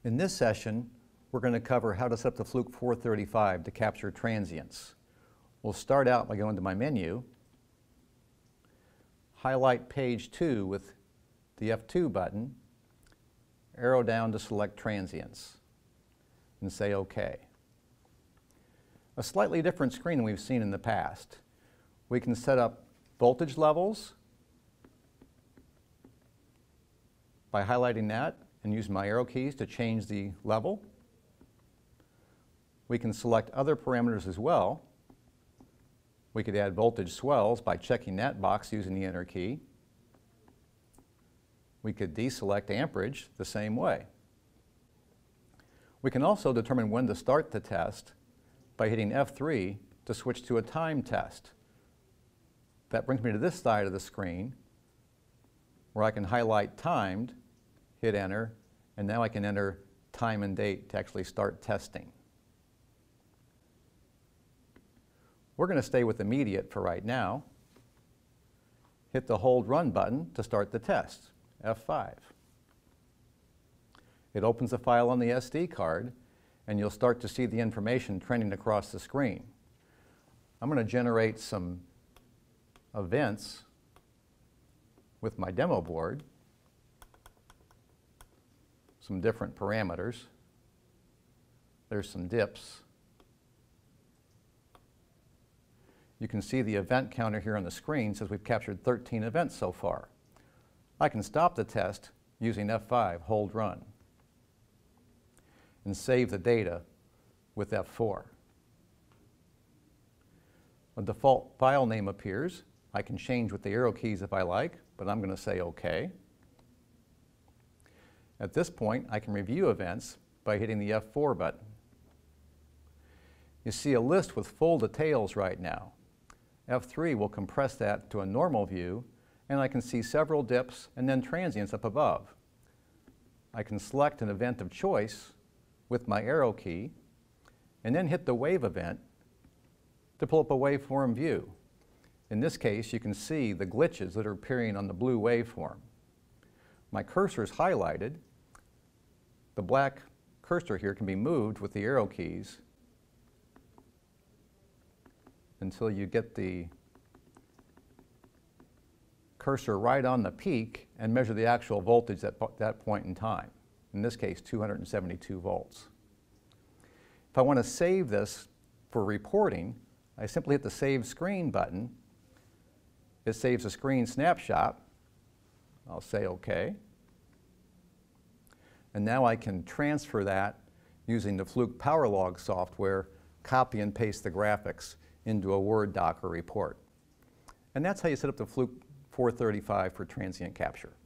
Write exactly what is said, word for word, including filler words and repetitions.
In this session, we're going to cover how to set up the Fluke four thirty-five to capture transients. We'll start out by going to my menu, highlight page two with the F two button, arrow down to select transients, and say OK. A slightly different screen than we've seen in the past. We can set up voltage levels by highlighting that and use my arrow keys to change the level. We can select other parameters as well. We could add voltage swells by checking that box using the Enter key. We could deselect amperage the same way. We can also determine when to start the test by hitting F three to switch to a time test. That brings me to this side of the screen where I can highlight timed, hit Enter, and now I can enter time and date to actually start testing. We're going to stay with immediate for right now. Hit the Hold Run button to start the test, F five. It opens a file on the S D card, and you'll start to see the information trending across the screen. I'm going to generate some events with my demo board, some different parameters. There's some dips. You can see the event counter here on the screen says we've captured thirteen events so far. I can stop the test using F five, Hold Run, and save the data with F four. A default file name appears. I can change with the arrow keys if I like, but I'm going to say OK. At this point, I can review events by hitting the F four button. You see a list with full details right now. F three will compress that to a normal view, and I can see several dips and then transients up above. I can select an event of choice with my arrow key, and then hit the Wave event to pull up a waveform view. In this case, you can see the glitches that are appearing on the blue waveform. My cursor is highlighted. The black cursor here can be moved with the arrow keys until you get the cursor right on the peak and measure the actual voltage at that point in time. In this case, two hundred seventy-two volts. If I want to save this for reporting, I simply hit the Save Screen button. It saves a screen snapshot. I'll say OK. And now I can transfer that using the Fluke PowerLog software, copy and paste the graphics into a Word doc or report. And that's how you set up the Fluke four thirty-five for transient capture.